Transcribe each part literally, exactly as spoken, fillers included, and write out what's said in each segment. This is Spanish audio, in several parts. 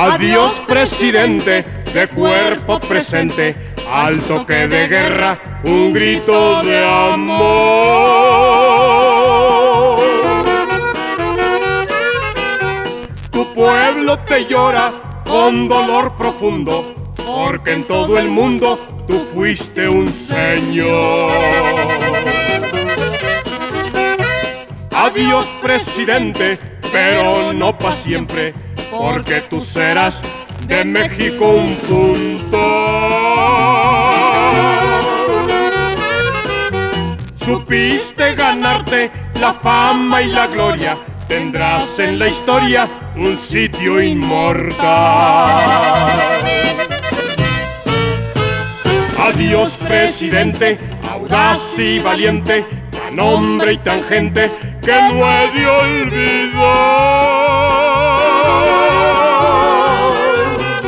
Adiós, presidente, de cuerpo presente, al toque de guerra, un grito de amor. Tu pueblo te llora con dolor profundo, porque en todo el mundo tú fuiste un señor. Adiós, presidente, pero no pa' siempre, porque tú serás de México un punto. Supiste ganarte la fama y la gloria, tendrás en la historia un sitio inmortal. Adiós, presidente, audaz y valiente, tan hombre y tan gente que no he de olvidar.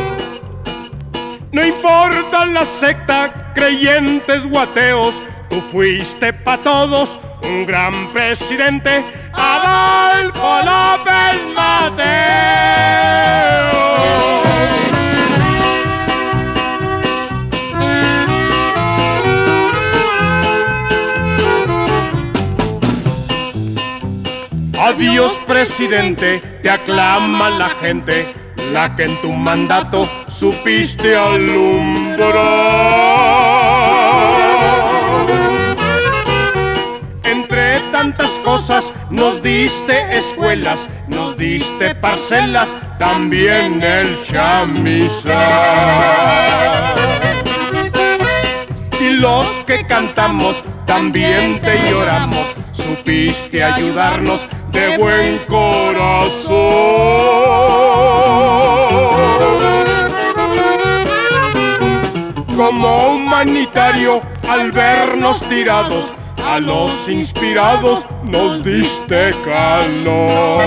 No importa la secta, creyentes o ateos, tú fuiste pa' todos un gran presidente, Adolfo López Mateo. Adiós, presidente, te aclama la gente, la que en tu mandato supiste alumbrar. Entre tantas cosas nos diste escuelas, nos diste parcelas, también el chamizal. Y los que cantamos también te lloramos, supiste ayudarnos de buen corazón. Como humanitario, al vernos tirados, a los inspirados nos diste calor.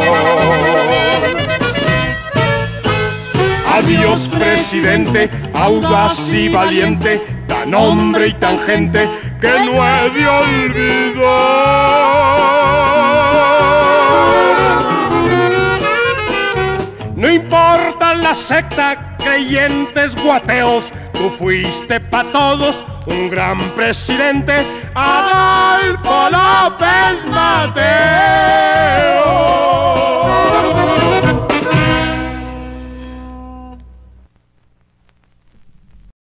Adiós, presidente, audaz y valiente, tan hombre y tan gente que no he de olvidar. No importa la secta, creyentes o ateos, tú fuiste pa' todos un gran presidente, Adolfo López Mateo.